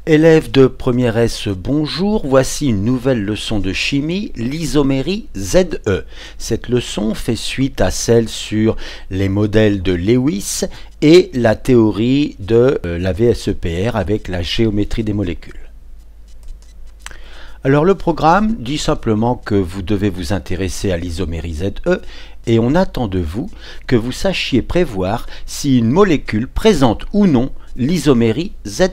Élèves de première S, bonjour, voici une nouvelle leçon de chimie, l'isomérie ZE. Cette leçon fait suite à celle sur les modèles de Lewis et la théorie de la VSEPR avec la géométrie des molécules. Alors le programme dit simplement que vous devez vous intéresser à l'isomérie ZE et on attend de vous que vous sachiez prévoir si une molécule présente ou non l'isomérie ZE.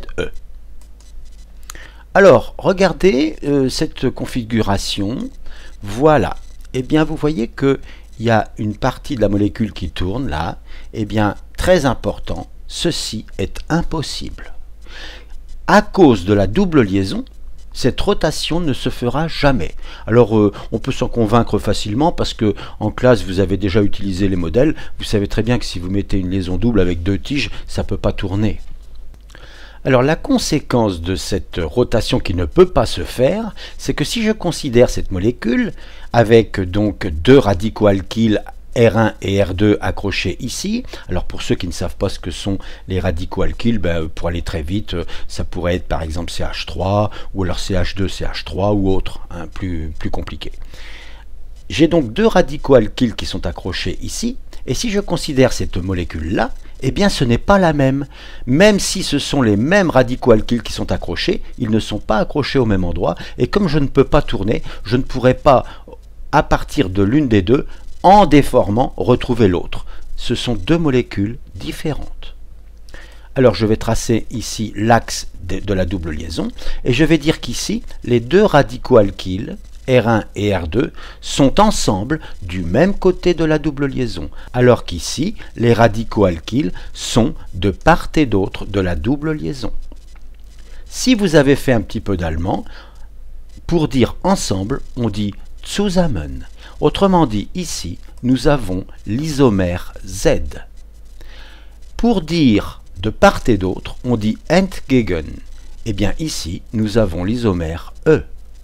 Alors, regardez cette configuration, voilà. Eh bien, vous voyez qu'il y a une partie de la molécule qui tourne là. Eh bien, très important, ceci est impossible. À cause de la double liaison, cette rotation ne se fera jamais. Alors, on peut s'en convaincre facilement parce que en classe, vous avez déjà utilisé les modèles. Vous savez très bien que si vous mettez une liaison double avec deux tiges, ça ne peut pas tourner. Alors la conséquence de cette rotation qui ne peut pas se faire, c'est que si je considère cette molécule avec donc deux radicaux-alkyles R1 et R2 accrochés ici, alors pour ceux qui ne savent pas ce que sont les radicaux-alkyles, pour aller très vite, ça pourrait être par exemple CH3 ou alors CH2, CH3 ou autre, hein, plus compliqué. J'ai donc deux radicaux-alkyles qui sont accrochés ici, et si je considère cette molécule-là, eh bien ce n'est pas la même. Même si ce sont les mêmes radicaux-alkyles qui sont accrochés, ils ne sont pas accrochés au même endroit, et comme je ne peux pas tourner, je ne pourrai pas, à partir de l'une des deux, en déformant, retrouver l'autre. Ce sont deux molécules différentes. Alors je vais tracer ici l'axe de la double liaison, et je vais dire qu'ici, les deux radicaux-alkyles, R1 et R2 sont ensemble du même côté de la double liaison, alors qu'ici, les radicaux-alkyles sont de part et d'autre de la double liaison. Si vous avez fait un petit peu d'allemand, pour dire ensemble, on dit zusammen. Autrement dit, ici, nous avons l'isomère Z. Pour dire de part et d'autre, on dit entgegen. Eh bien ici, nous avons l'isomère E.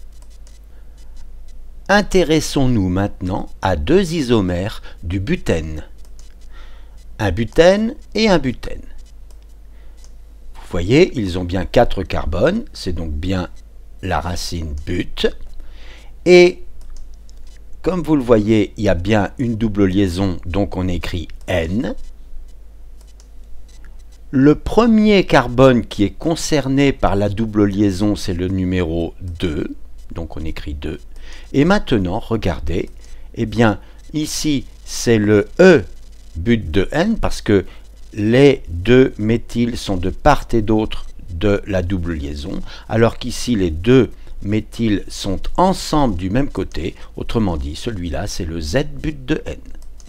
Intéressons-nous maintenant à deux isomères du butène. Un butène et un butène. Vous voyez, ils ont bien 4 carbones, c'est donc bien la racine but. Et comme vous le voyez, il y a bien une double liaison, donc on écrit N. Le premier carbone qui est concerné par la double liaison, c'est le numéro 2, donc on écrit 2. Et maintenant, regardez, eh bien, ici, c'est le E but de N, parce que les deux méthyls sont de part et d'autre de la double liaison, alors qu'ici, les deux méthyls sont ensemble du même côté, autrement dit, celui-là, c'est le Z but de N.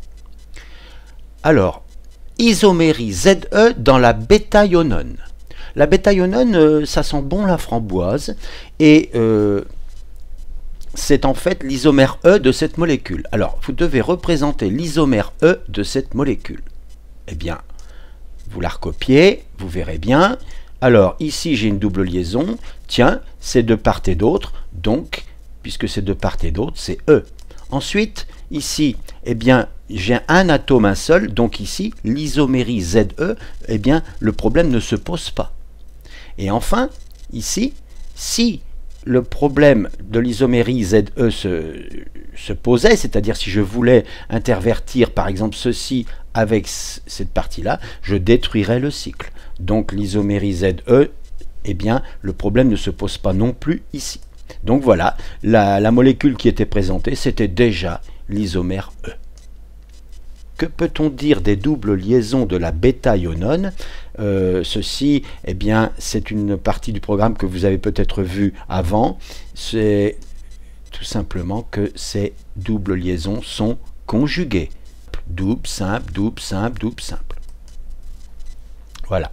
Alors, isomérie ZE dans la bêta-ionone. La bêta-ionone, ça sent bon la framboise, et c'est en fait l'isomère E de cette molécule. Alors, vous devez représenter l'isomère E de cette molécule. Eh bien, vous la recopiez, vous verrez bien. Alors, ici, j'ai une double liaison. Tiens, c'est de part et d'autre. Donc, puisque c'est de part et d'autre, c'est E. Ensuite, ici, eh bien, j'ai un atome, un seul. Donc ici, l'isomérie ZE, eh bien, le problème ne se pose pas. Et enfin, ici, si le problème de l'isomérie ZE se posait, c'est-à-dire si je voulais intervertir par exemple ceci avec cette partie-là, je détruirais le cycle. Donc l'isomérie ZE, eh bien, le problème ne se pose pas non plus ici. Donc voilà, la molécule qui était présentée, c'était déjà l'isomère E. Que peut-on dire des doubles liaisons de la bêta-ionone? Ceci, eh bien, c'est une partie du programme que vous avez peut-être vu avant. C'est tout simplement que ces doubles liaisons sont conjuguées. Double, simple, double, simple, double, simple. Voilà.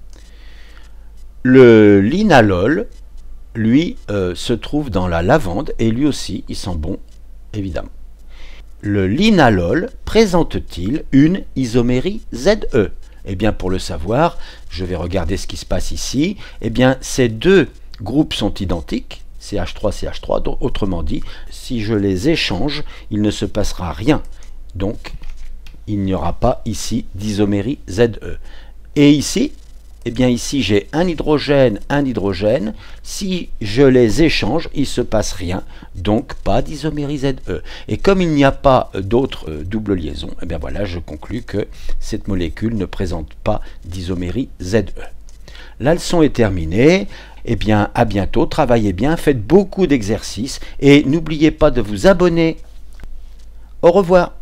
Le linalol, lui, se trouve dans la lavande et lui aussi, il sent bon, évidemment. Le linalol présente-t-il une isomérie ZE? Eh bien, pour le savoir, je vais regarder ce qui se passe ici. Eh bien, ces deux groupes sont identiques, CH3, CH3. Donc, autrement dit, si je les échange, il ne se passera rien. Donc, il n'y aura pas ici d'isomérie ZE. Et ici, eh bien ici j'ai un hydrogène. Si je les échange, il ne se passe rien, donc pas d'isomérie ZE. Et comme il n'y a pas d'autres doubles liaisons, eh bien voilà, je conclus que cette molécule ne présente pas d'isomérie ZE. La leçon est terminée. Eh bien, à bientôt, travaillez bien, faites beaucoup d'exercices et n'oubliez pas de vous abonner. Au revoir.